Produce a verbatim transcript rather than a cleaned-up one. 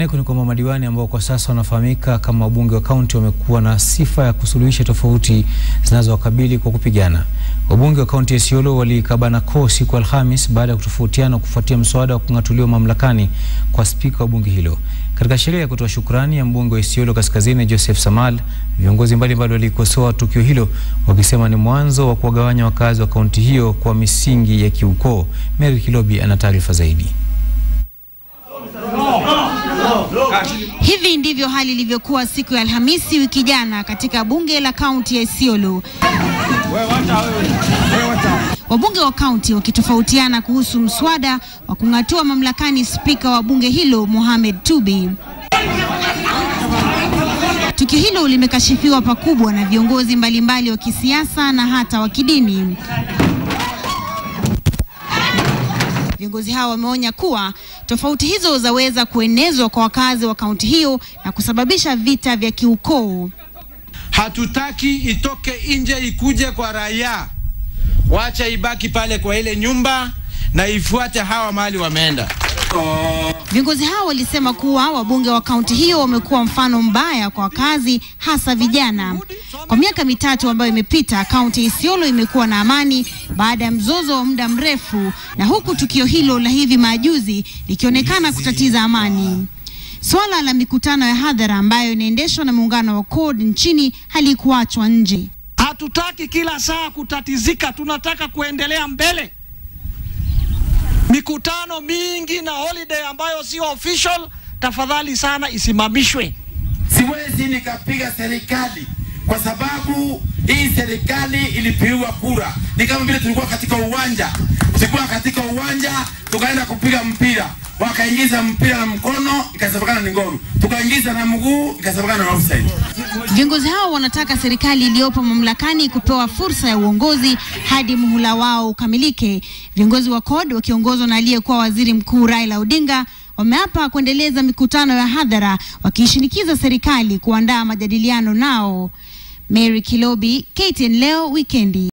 Kwingineko ni kwamba Madiwani ambao kwa sasa wanafahamika kama wabunge wa kaunti wamekuwa na sifa ya kusuluhisha tofauti zinazowakabili kwa kupigana. Wabunge wa kaunti ya Isiolo walikabana koo siku alhamisi baada ya kutofautiana kufuatia mswada wa kung'atuliwa mamlakani kwa spika wa bunge hilo. Katika sherehe ya kutoa shukrani ya mbunge wa Isiolo Kaskazini Joseph Samal, viongozi mbalimbali walikosoa tukio hilo wakisema ni mwanzo wa kuwagawanya wakazi wa kaunti hiyo kwa misingi ya kiukoo. Mary Kilobi ana taarifa zaidi. Hivi ndivyo hali ilivyokuwa siku ya Alhamisi wiki jana katika bunge la kaunti ya Isiolo. Wabunge wa kaunti wakitofautiana kuhusu mswada wa kung'atua mamlakani spika wa bunge hilo Mohamed Tubi. Tukio hilo limekashifiwa pakubwa na viongozi mbalimbali wa kisiasa na hata wa kidini. Viongozi hao wameonya kuwa tofauti hizo zaweza kuenezwa kwa wakazi wa kaunti hiyo na kusababisha vita vya kiukoo. Hatutaki itoke nje ikuje kwa raia. Wacha ibaki pale kwa ile nyumba na ifuate hawa mahali wameenda. Viongozi hao walisema kuwa wabunge wa kaunti hiyo wamekuwa mfano mbaya kwa wakazi, hasa vijana. Kwa miaka mitatu ambayo imepita, kaunti ya Isiolo imekuwa na amani baada ya mzozo wa muda mrefu, na huku tukio hilo la hivi majuzi likionekana kutatiza amani. Swala la mikutano ya hadhara ambayo inaendeshwa na muungano wa code nchini halikuachwa nje. Hatutaki kila saa kutatizika, tunataka kuendelea mbele. Mikutano mingi na holiday ambayo sio official, tafadhali sana isimamishwe. Siwezi nikapiga serikali kwa sababu hii serikali ilipiwa kura. Ni kama vile tulikuwa katika uwanja. Tulikuwa katika uwanja, tukaenda kupiga mpira. Wakaingiza mpira na mkono, ikasababana ni goli. Tukaingiza na mguu, ikasababana na offside. Viongozi hao wanataka serikali iliyopo mamlakani kupewa fursa ya uongozi hadi muhula wao ukamilike. Viongozi wa code wakiongozwa na aliyekuwa waziri mkuu Raila Odinga wameapa kuendeleza mikutano ya hadhara, wakishinikiza serikali kuandaa majadiliano nao. Mary Kilobi, K T N leo Weekendi.